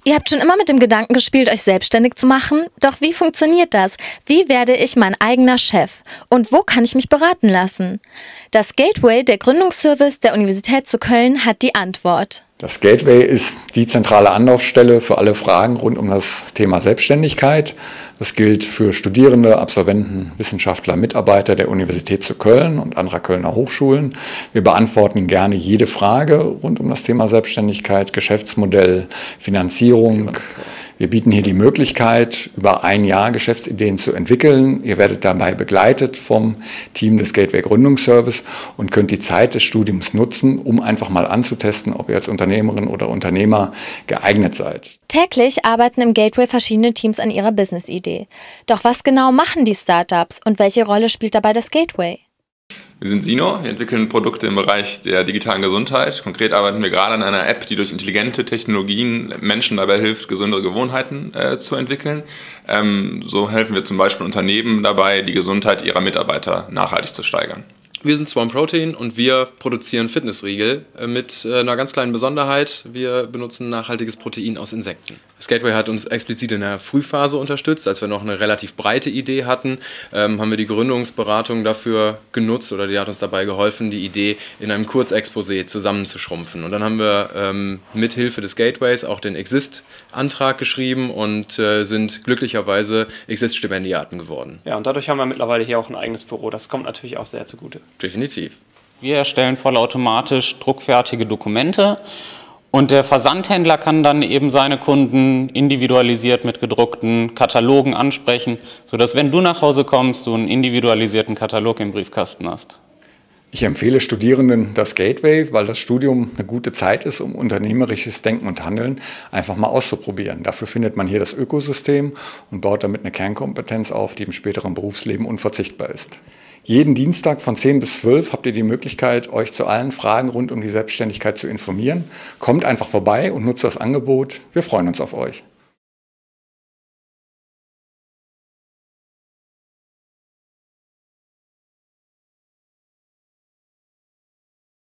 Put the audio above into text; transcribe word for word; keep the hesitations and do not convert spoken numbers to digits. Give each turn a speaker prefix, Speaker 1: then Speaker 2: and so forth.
Speaker 1: Ihr habt schon immer mit dem Gedanken gespielt, euch selbstständig zu machen. Doch wie funktioniert das? Wie werde ich mein eigener Chef? Und wo kann ich mich beraten lassen? Das Gateway, der Gründungsservice der Universität zu Köln, hat die Antwort.
Speaker 2: Das Gateway ist die zentrale Anlaufstelle für alle Fragen rund um das Thema Selbstständigkeit. Das gilt für Studierende, Absolventen, Wissenschaftler, Mitarbeiter der Universität zu Köln und anderer Kölner Hochschulen. Wir beantworten gerne jede Frage rund um das Thema Selbstständigkeit, Geschäftsmodell, Finanzierung. Wir bieten hier die Möglichkeit, über ein Jahr Geschäftsideen zu entwickeln. Ihr werdet dabei begleitet vom Team des Gateway Gründungsservice und könnt die Zeit des Studiums nutzen, um einfach mal anzutesten, ob ihr als Unternehmerin oder Unternehmer geeignet seid.
Speaker 1: Täglich arbeiten im Gateway verschiedene Teams an ihrer Business-Idee. Doch was genau machen die Startups und welche Rolle spielt dabei das Gateway?
Speaker 3: Wir sind Sino, wir entwickeln Produkte im Bereich der digitalen Gesundheit. Konkret arbeiten wir gerade an einer App, die durch intelligente Technologien Menschen dabei hilft, gesündere Gewohnheiten äh, zu entwickeln. Ähm, so helfen wir zum Beispiel Unternehmen dabei, die Gesundheit ihrer Mitarbeiter nachhaltig zu steigern.
Speaker 4: Wir sind Swarm Protein und wir produzieren Fitnessriegel mit einer ganz kleinen Besonderheit. Wir benutzen nachhaltiges Protein aus Insekten. Das Gateway hat uns explizit in der Frühphase unterstützt. Als wir noch eine relativ breite Idee hatten, ähm, haben wir die Gründungsberatung dafür genutzt oder die hat uns dabei geholfen, die Idee in einem Kurzexposé zusammenzuschrumpfen. Und dann haben wir ähm, mit Hilfe des Gateways auch den Exist-Antrag geschrieben und äh, sind glücklicherweise Exist-Stipendiaten geworden.
Speaker 5: Ja, und dadurch haben wir mittlerweile hier auch ein eigenes Büro. Das kommt natürlich auch sehr zugute.
Speaker 4: Definitiv.
Speaker 6: Wir erstellen vollautomatisch druckfertige Dokumente und der Versandhändler kann dann eben seine Kunden individualisiert mit gedruckten Katalogen ansprechen, sodass, wenn du nach Hause kommst, du einen individualisierten Katalog im Briefkasten hast.
Speaker 2: Ich empfehle Studierenden das Gateway, weil das Studium eine gute Zeit ist, um unternehmerisches Denken und Handeln einfach mal auszuprobieren. Dafür findet man hier das Ökosystem und baut damit eine Kernkompetenz auf, die im späteren Berufsleben unverzichtbar ist. Jeden Dienstag von zehn bis zwölf habt ihr die Möglichkeit, euch zu allen Fragen rund um die Selbstständigkeit zu informieren. Kommt einfach vorbei und nutzt das Angebot. Wir freuen uns auf euch.